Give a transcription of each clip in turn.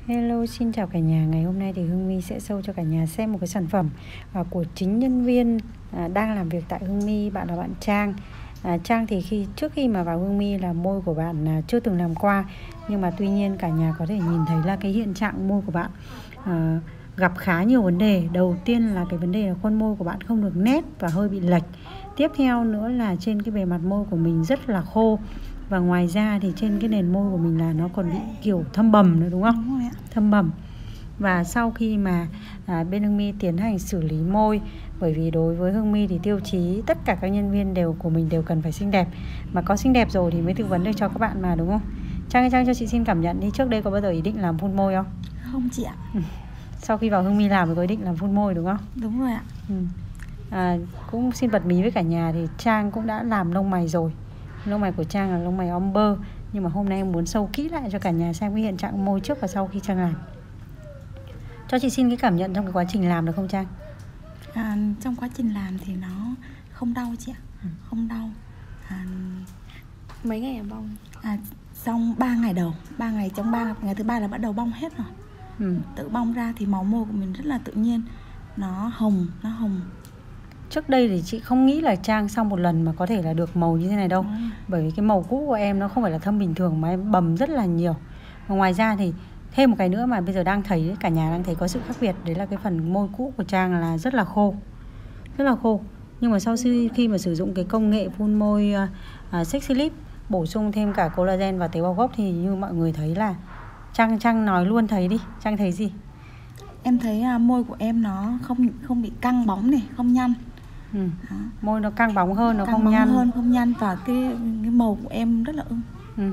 Hello, xin chào cả nhà. Ngày hôm nay thì Hương My sẽ show cho cả nhà xem một cái sản phẩm của chính nhân viên đang làm việc tại Hương My. Bạn là bạn Trang. Trang thì trước khi mà vào Hương My là môi của bạn chưa từng làm qua, nhưng mà tuy nhiên cả nhà có thể nhìn thấy là cái hiện trạng môi của bạn gặp khá nhiều vấn đề. Đầu tiên là cái vấn đề là khuôn môi của bạn không được nét và hơi bị lệch. Tiếp theo nữa là trên cái bề mặt môi của mình rất là khô. Và ngoài ra thì trên cái nền môi của mình là nó còn bị kiểu thâm bầm nữa, đúng không? Đúng rồi ạ. Thâm bầm. Và sau khi mà bên Hương My tiến hành xử lý môi, bởi vì đối với Hương My thì tiêu chí tất cả các nhân viên của mình đều cần phải xinh đẹp. Mà có xinh đẹp rồi thì mới tư vấn được cho các bạn mà, đúng không? Trang cho chị xin cảm nhận đi, trước đây có bao giờ ý định làm phun môi không? Không chị ạ. Sau khi vào Hương My làm thì có ý định làm phun môi đúng không? Đúng rồi ạ. Cũng xin bật mí với cả nhà thì Trang cũng đã làm lông mày rồi. Lông mày của Trang là lông mày omber. Nhưng mà hôm nay em muốn sâu kỹ lại cho cả nhà xem cái hiện trạng môi trước và sau khi Trang làm. Cho chị xin cái cảm nhận trong cái quá trình làm được không Trang? Trong quá trình làm thì nó không đau chị ạ. Không đau. Mấy ngày là bong? Trong 3 ngày đầu, 3 ngày, trong 3 ngày thứ 3 là bắt đầu bong hết rồi. Tự bong ra thì màu môi của mình rất là tự nhiên. Nó hồng. Trước đây thì chị không nghĩ là Trang sau một lần mà có thể là được màu như thế này đâu. Bởi vì cái màu cũ của em nó không phải là thâm bình thường mà em bầm rất là nhiều. Và ngoài ra thì thêm một cái nữa mà bây giờ đang thấy, cả nhà đang thấy có sự khác biệt. Đấy là cái phần môi cũ của Trang là rất là khô. Rất là khô. Nhưng mà sau khi mà sử dụng cái công nghệ phun môi Sexy Lip, bổ sung thêm cả collagen và tế bào gốc thì như mọi người thấy là Trang nói luôn thấy đi. Trang thấy gì? Em thấy môi của em nó không bị căng bóng này, không nhăn. Môi nó căng bóng hơn, nó căng không bóng nhăn hơn, không nhăn. Và cái màu của em rất là ưng.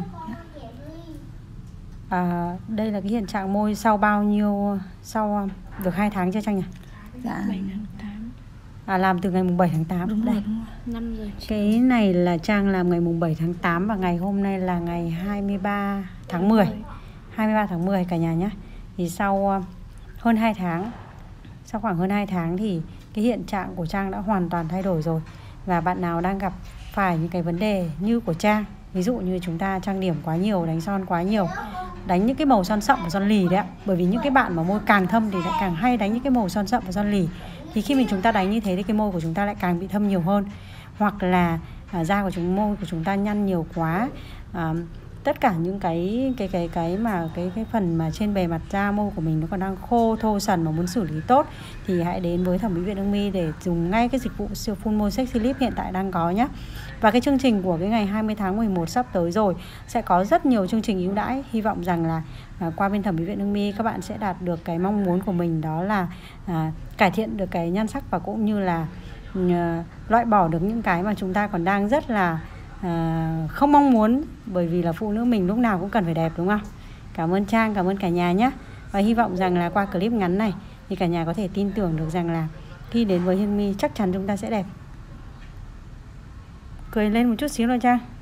Đây là cái hiện trạng môi sau sau được 2 tháng chưa Trang nhỉ? Dạ 7 tháng 8. Làm từ ngày mùng 7 tháng 8. Đúng rồi. 5 giờ. Cái này là Trang làm ngày mùng 7 tháng 8 và ngày hôm nay là ngày 23 tháng 10. 23 tháng 10 cả nhà nhé. Thì sau hơn 2 tháng, sau khoảng hơn 2 tháng thì cái hiện trạng của Trang đã hoàn toàn thay đổi rồi. Và bạn nào đang gặp phải những cái vấn đề như của Trang, ví dụ như chúng ta trang điểm quá nhiều, đánh son quá nhiều, đánh những cái màu son sậm và son lì đấy ạ. Bởi vì những cái bạn mà môi càng thâm thì lại càng hay đánh những cái màu son sậm và son lì. Thì khi chúng ta đánh như thế thì cái môi của chúng ta lại càng bị thâm nhiều hơn. Hoặc là da của môi của chúng ta nhăn nhiều quá. Tất cả những cái phần mà trên bề mặt da môi của mình nó còn đang khô thô sần mà muốn xử lý tốt thì hãy đến với thẩm mỹ viện Hương My để dùng ngay cái dịch vụ siêu phun môi Sexy Lip hiện tại đang có nhé. Và cái chương trình của cái ngày 20 tháng 11 sắp tới rồi sẽ có rất nhiều chương trình ưu đãi. Hy vọng rằng là qua bên thẩm mỹ viện Hương My các bạn sẽ đạt được cái mong muốn của mình, đó là cải thiện được cái nhan sắc và cũng như là loại bỏ được những cái mà chúng ta còn đang rất là không mong muốn, bởi vì là phụ nữ mình lúc nào cũng cần phải đẹp, đúng không? Cảm ơn Trang, cảm ơn cả nhà nhé. Và hy vọng rằng là qua clip ngắn này thì cả nhà có thể tin tưởng được rằng là khi đến với Hương My chắc chắn chúng ta sẽ đẹp. Cười lên một chút xíu rồi Trang.